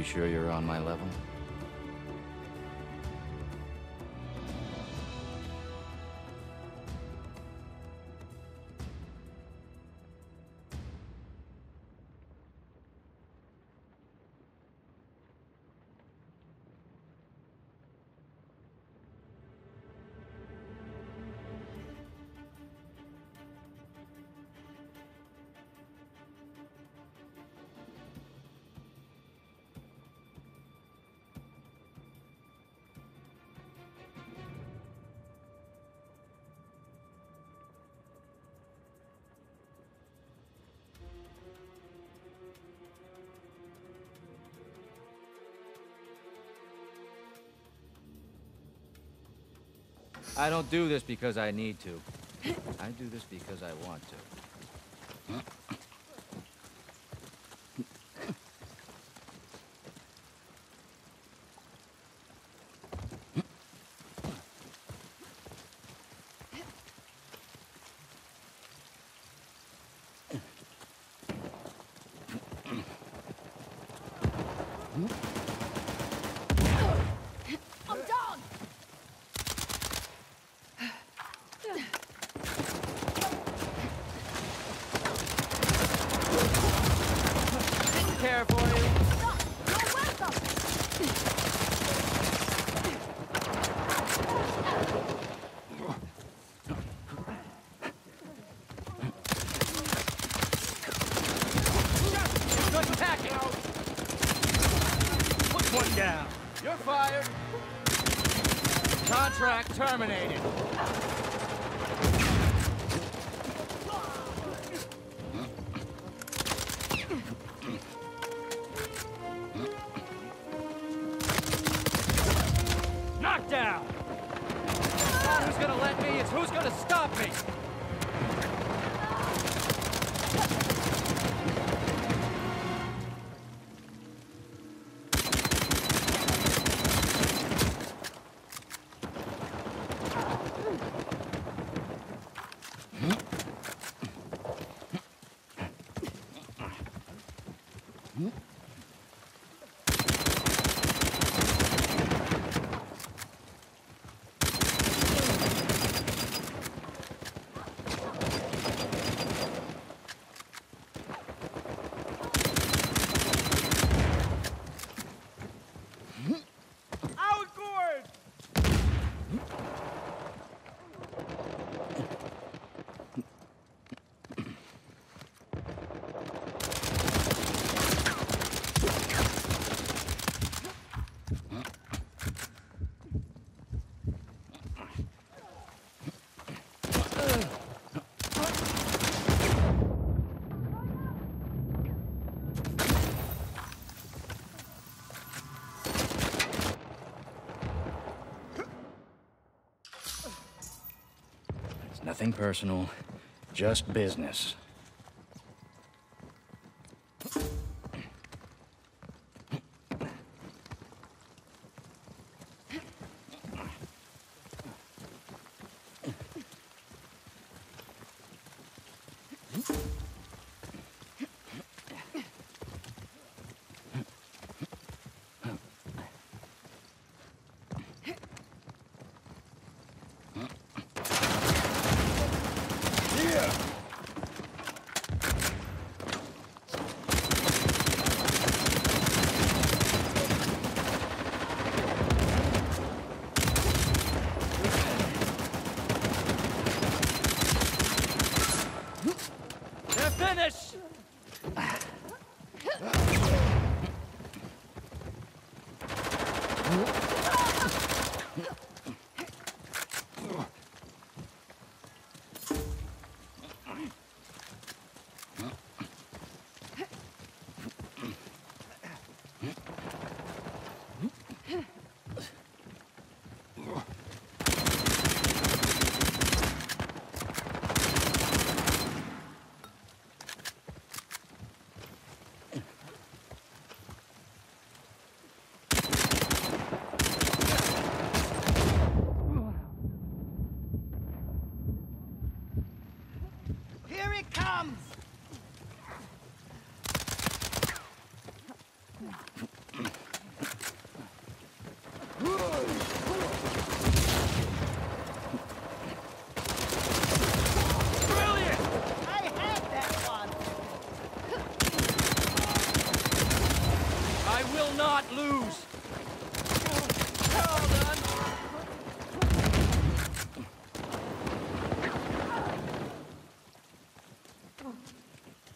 sure you're on my level? I don't do this because I need to. I do this because I want to. I'm down! Didn't care for you. You're welcome! Good attacking. Put one down. You're fired. Contract terminated. Knockdown. It's not who's gonna let me, it's who's gonna stop me. It's nothing personal, just business. They're finished! Here it comes!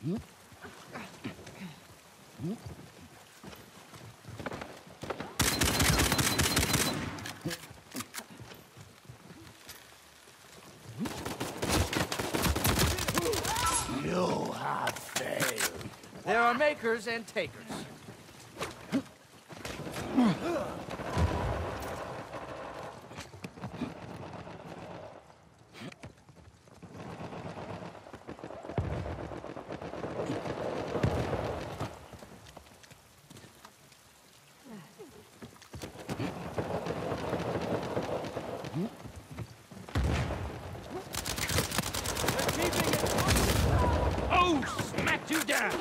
You have failed. There are makers and takers. Oh, smacked you down!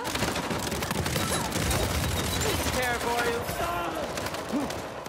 Care for you.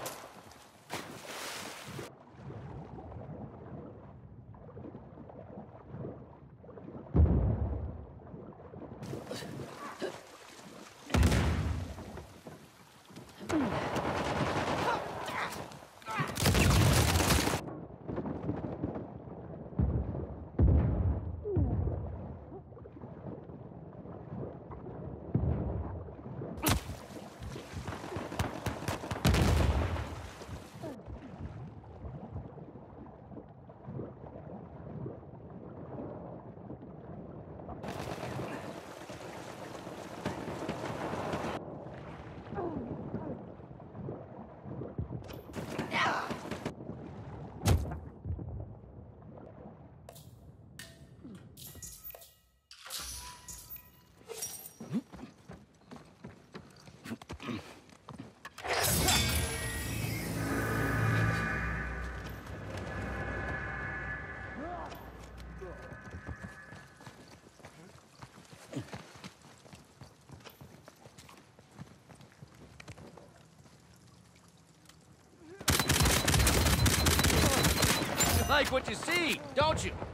You like what you see, don't you?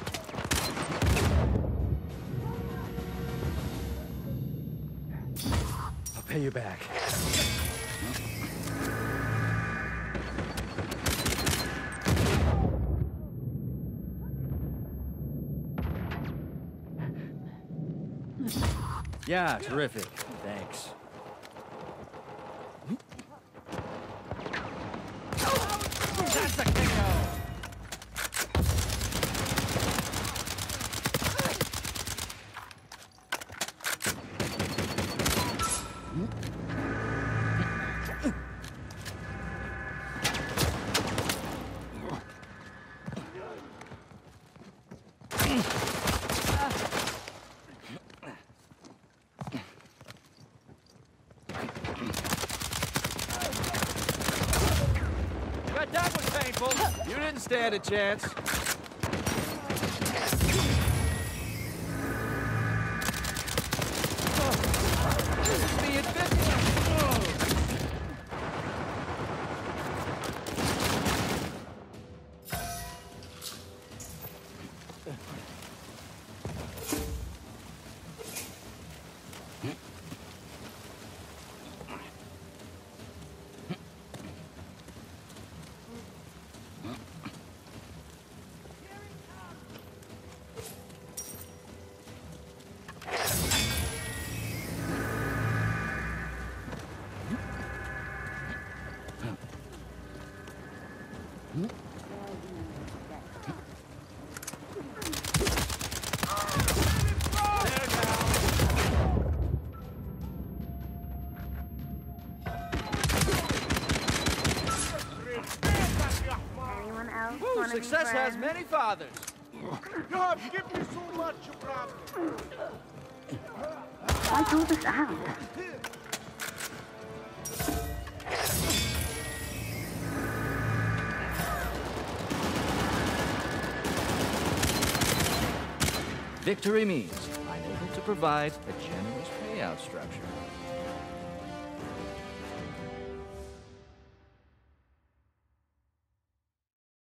I'll pay you back. Yeah, terrific. Thanks. That's a KO! But that was painful. You didn't stand a chance. This is me at 50. Anyone else Woo, want to be success has friends? many fathers. You have given me so much, you brother. Why pull this out? Victory means I'm able to provide a generous payout structure.